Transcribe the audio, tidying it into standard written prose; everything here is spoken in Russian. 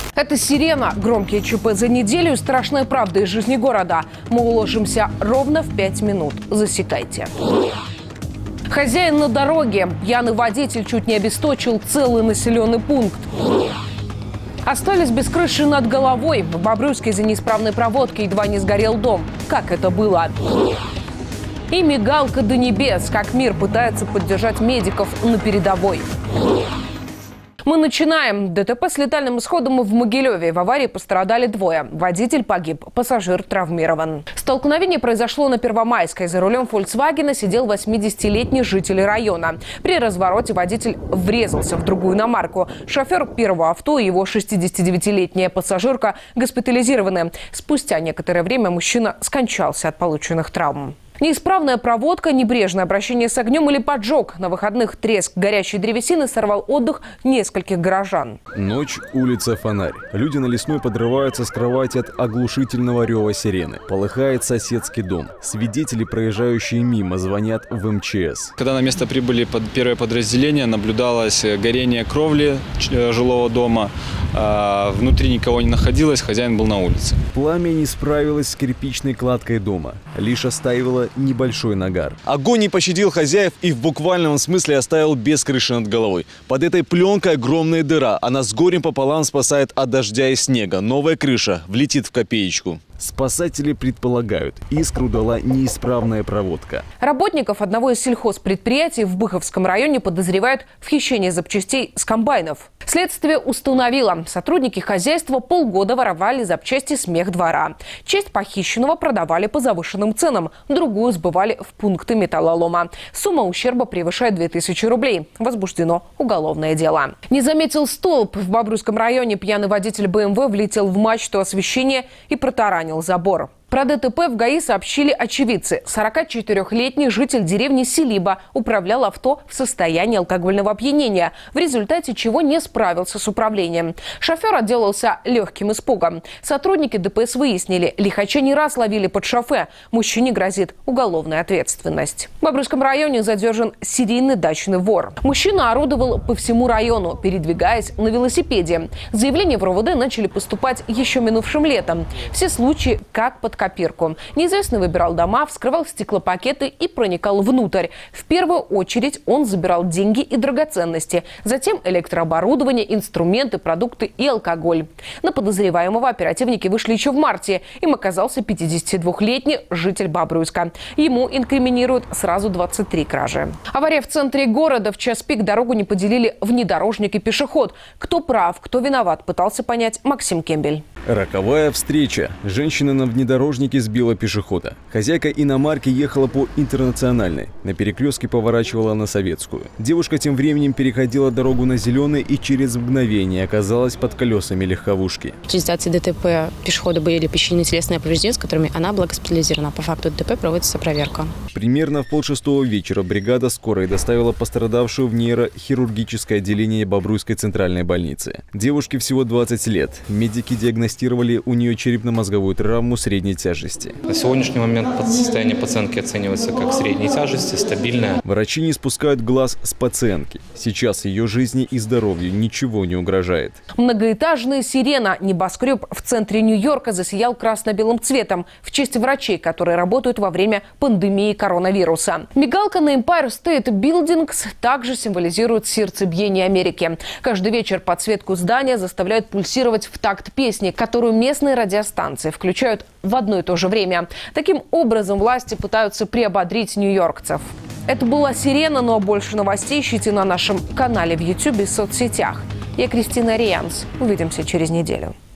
Это «Сирена». Громкие ЧП за неделю и страшная правда из жизни города. Мы уложимся ровно в 5 минут. Засекайте. Хозяин на дороге. Пьяный водитель чуть не обесточил целый населенный пункт. Остались без крыши над головой. В Бобруйске из-за неисправной проводки едва не сгорел дом. Как это было? И мигалка до небес. Как мир пытается поддержать медиков на передовой. Мы начинаем. ДТП с летальным исходом в Могилеве. В аварии пострадали двое. Водитель погиб, пассажир травмирован. Столкновение произошло на Первомайской. За рулем «Фольксвагена» сидел 80-летний житель района. При развороте водитель врезался в другую иномарку. Шофер первого авто и его 69-летняя пассажирка госпитализированы. Спустя некоторое время мужчина скончался от полученных травм. Неисправная проводка, небрежное обращение с огнем или поджог. На выходных треск горящей древесины сорвал отдых нескольких горожан. Ночь, улица, фонарь. Люди на Лесной подрываются с кровати от оглушительного рева сирены. Полыхает соседский дом. Свидетели, проезжающие мимо, звонят в МЧС. Когда на место прибыли первое подразделение, наблюдалось горение кровли жилого дома. Внутри никого не находилось, хозяин был на улице. Пламя не справилось с кирпичной кладкой дома. Лишь оставило небольшой нагар. Огонь не пощадил хозяев и в буквальном смысле оставил без крыши над головой. Под этой пленкой огромная дыра. Она с горем пополам спасает от дождя и снега. Новая крыша влетит в копеечку. Спасатели предполагают, искру дала неисправная проводка. Работников одного из сельхозпредприятий в Быховском районе подозревают в хищении запчастей с комбайнов. Следствие установило, сотрудники хозяйства полгода воровали запчасти с мехдвора. Часть похищенного продавали по завышенным ценам, другую сбывали в пункты металлолома. Сумма ущерба превышает 2000 рублей. Возбуждено уголовное дело. Не заметил столб. В Бобруйском районе пьяный водитель БМВ влетел в мачту освещения и протаранил забор. Про ДТП в ГАИ сообщили очевидцы. 44-летний житель деревни Селиба управлял авто в состоянии алкогольного опьянения, в результате чего не справился с управлением. Шофер отделался легким испугом. Сотрудники ДПС выяснили, лихача не раз ловили под шофе. Мужчине грозит уголовная ответственность. В Бобруйском районе задержан серийный дачный вор. Мужчина орудовал по всему району, передвигаясь на велосипеде. Заявления в РОВД начали поступать еще минувшим летом. Все случаи как под копирку. Неизвестный выбирал дома, вскрывал стеклопакеты и проникал внутрь. В первую очередь он забирал деньги и драгоценности. Затем электрооборудование, инструменты, продукты и алкоголь. На подозреваемого оперативники вышли еще в марте. Им оказался 52-летний житель Бобруйска. Ему инкриминируют сразу 23 кражи. Авария в центре города. В час пик дорогу не поделили внедорожник и пешеход. Кто прав, кто виноват, пытался понять Максим Кембель. Роковая встреча. Женщина на внедорожнике сбила пешехода. Хозяйка иномарки ехала по Интернациональной. На перекрестке поворачивала на Советскую. Девушка тем временем переходила дорогу на Зеленый и через мгновение оказалась под колесами легковушки. В результате ДТП пешеходу были причинены телесные повреждения, с которыми она была госпитализирована. По факту ДТП проводится проверка. Примерно в 5:30 вечера бригада скорой доставила пострадавшую в нейрохирургическое отделение Бобруйской центральной больницы. Девушке всего 20 лет. Медики диагностировали у нее черепно-мозговую травму средней тяжести. На сегодняшний момент состояние пациентки оценивается как средней тяжести, стабильное. Врачи не спускают глаз с пациентки. Сейчас ее жизни и здоровью ничего не угрожает. Многоэтажная «Сирена». Небоскреб в центре Нью-Йорка засиял красно-белым цветом в честь врачей, которые работают во время пандемии коронавируса. Мигалка на Empire State Buildings также символизирует сердцебиение Америки. Каждый вечер подсветку здания заставляют пульсировать в такт песни, которую местные радиостанции включают в одно и то же время. Таким образом, власти пытаются приободрить нью-йоркцев. Это была «Сирена», но больше новостей ищите на нашем канале в YouTube и соцсетях. Я Кристина Рианс. Увидимся через неделю.